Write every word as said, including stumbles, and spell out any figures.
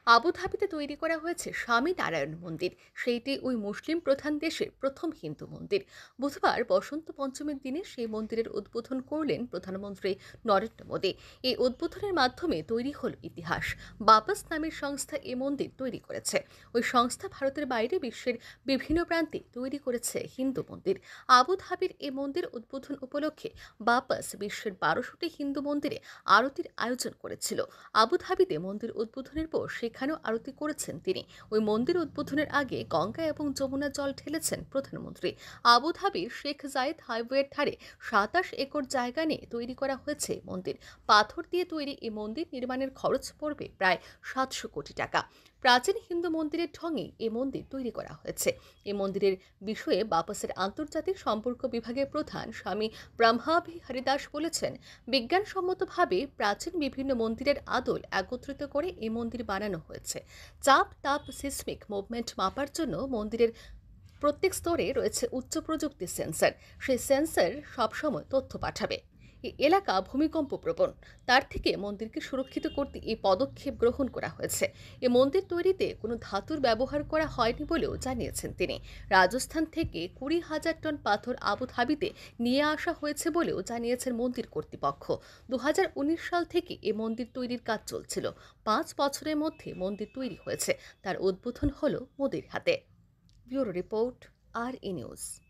আবুধাবিতে তৈরি করা হয়েছে স্বামী নারায়ণ মন্দির। সেইটি ওই মুসলিম প্রধান দেশের প্রথম হিন্দু মন্দির। বুধবার বসন্ত পঞ্চমীর দিনে সেই মন্দিরের উদ্বোধন করলেন প্রধানমন্ত্রী নরেন্দ্র মোদী। এই উদ্বোধনের মাধ্যমে তৈরি হল ইতিহাস। বাপাস নামের সংস্থা এ মন্দির তৈরি করেছে। ওই সংস্থা ভারতের বাইরে বিশ্বের বিভিন্ন প্রান্তে তৈরি করেছে হিন্দু মন্দির। আবুধাবির এ মন্দির উদ্বোধন উপলক্ষে বাপাস বিশ্বের বারোশোটি হিন্দু মন্দিরে আরতির আয়োজন করেছিল। আবুধাবিতে মন্দির উদ্বোধনের পর সেখানেও আরতি করেছেন তিনি। ওই মন্দির উদ্বোধনের আগে গঙ্গা এবং যমুনা জল ঢেলেছেন প্রধানমন্ত্রী। আবুধাবির শেখ জায়েদ হাইওয়ের ধারে সাতাশ একর জায়গা নিয়ে তৈরি করা হয়েছে মন্দির। পাথর দিয়ে তৈরি এই মন্দির নির্মাণের খরচ পড়বে প্রায় সাতশো কোটি টাকা। প্রাচীন হিন্দু মন্দিরের ঢঙে এ মন্দির তৈরি করা হয়েছে। এ মন্দিরের বিষয়ে বাপাসের আন্তর্জাতিক সম্পর্ক বিভাগের প্রধান স্বামী ব্রহ্মাভি হরিদাস বলেছেন, বিজ্ঞানসম্মতভাবে প্রাচীন বিভিন্ন মন্দিরের আদল একত্রিত করে এই মন্দির বানানো হয়েছে। চাপ, তাপ, সিসমিক মুভমেন্ট মাপার জন্য মন্দিরের প্রত্যেক স্তরে রয়েছে উচ্চ প্রযুক্তির সেন্সর। সেই সেন্সর সবসময় তথ্য পাঠাবে। এই এলাকা ভূমিকম্প প্রবণ, তার থেকে মন্দিরকে সুরক্ষিত করতে এই পদক্ষেপ গ্রহণ করা হয়েছে। এ মন্দির তৈরিতে কোনো ধাতুর ব্যবহার করা হয়নি বলেও জানিয়েছেন তিনি। রাজস্থান থেকে কুড়ি হাজার টন পাথর আবুধাবিতে নিয়ে আসা হয়েছে বলেও জানিয়েছেন মন্দির কর্তৃপক্ষ। দু হাজার উনিশ সাল থেকে এ মন্দির তৈরির কাজ চলছিল। পাঁচ বছরের মধ্যে মন্দির তৈরি হয়েছে। তার উদ্বোধন হলো মোদির হাতে। ব্যুরো রিপোর্ট, আর ই নিউজ।